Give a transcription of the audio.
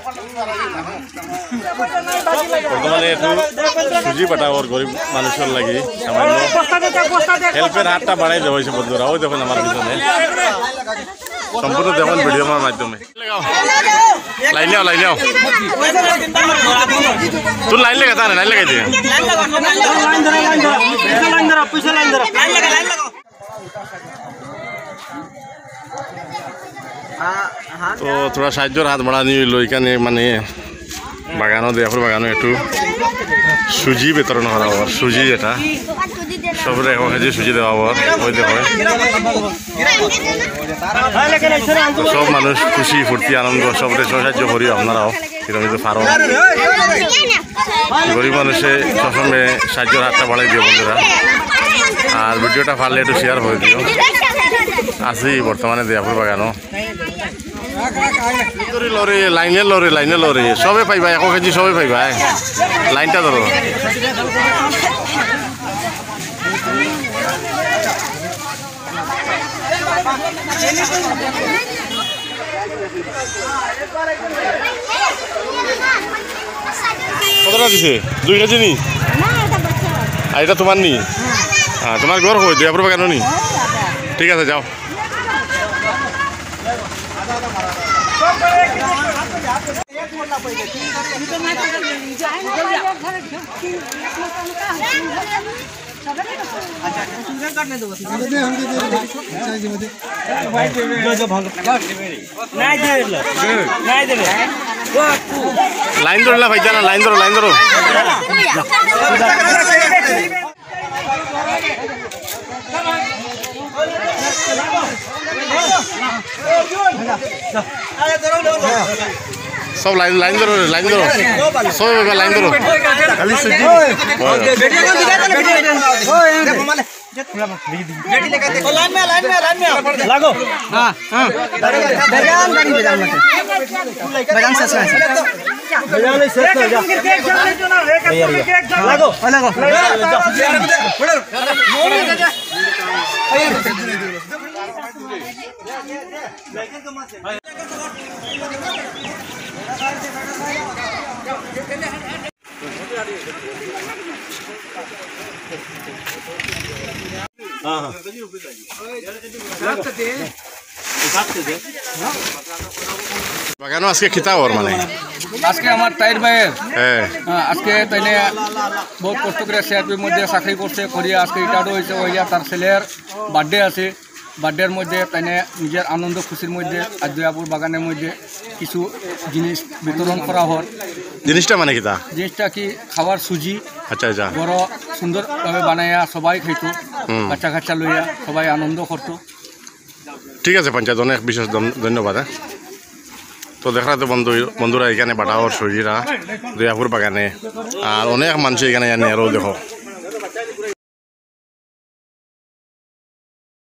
বর্তমানে একটু সুজি পাঠাওয়ার গরিব মানুষের লাগে সামান্য হেল্পের হাতটা বাড়াই দেওয়া হয়েছে বন্ধুরা। ওই দেখুন আমার পিছনে সম্পূর্ণ দেখুন ভিডিও আমার মাধ্যমে। লাইন লাও লাইন লাও তুই লাইন লেগে তা লাইন লাগাই দিয়ে তো তোরা সাহায্যের হাত বাড়া নিয়ে এখানে মানে বাগানও দেয়াপুর বাগানও একটু সুজি বিতরণ করা হওয়ার সুজি এটা সবরে 1 কেজি সুজি দেওয়া হওয়ার ওই দেখো সব মানুষ খুশি ফুর্তি আনন্দ সবরে সাহায্য করি আপনারাও কিন্তু পারো গরিব মানুষে সবসময় সাহায্যের হাতটা বাড়াই দিও বন্ধুরা। আর ভিডিওটা পারলে একটু শেয়ার করে দিও। আছি বর্তমানে দেয়াপুর বাগানও লরি লাইনে লরি সবে পাইবা 1 কেজি সবে পাইবা লাইনটা ধরো। কতটা দিছে 2 কেজি নি আর এটা তোমার নি? হ্যাঁ তোমার ঘর হয়ে দেয়াপুর বাগানও নি? ঠিক আছে যাও। লাইন ধরো না ভাই জানা লাইন ধরো লাইন ধরো। সব লাইন লাইন ধরো সব লাইন ধরো খালি সুজি লাগো হ্যাঁ হ্যাঁ বাগানো আজকে খিতা ওর মানে আজকে আমার তাইর ভাইয়ের আজকে তাইলে বহুত কষ্ট করে সিআরপির মধ্যে চাকরি করছে করিয়া আজকে রিটায়ার্ড হয়েছে হইয়া তার ছেলের বার্থডে আছে। বার্থডের মধ্যে তাইনে নিজের আনন্দ খুশির মধ্যে আজ দেয়াপুর বাগানের মধ্যে কিছু জিনিস বিতরণ করা হল। জিনিসটা মানে কিতা? জিনিসটা কি খাবার সুজি। আচ্ছা আচ্ছা বড় সুন্দরভাবে বানাইয়া সবাই খাইতো, বাচ্চা কাচ্চা লইয়া সবাই আনন্দ করতো। ঠিক আছে পঞ্চায়েত অনেক বিশেষ ধন্যবাদ। তো দেখা তো বন্ধুরা এখানে বাটাওয়ার সুজিরা দেয়াপুর বাগানে আর অনেক মানুষ এখানে জানি আরও দেখো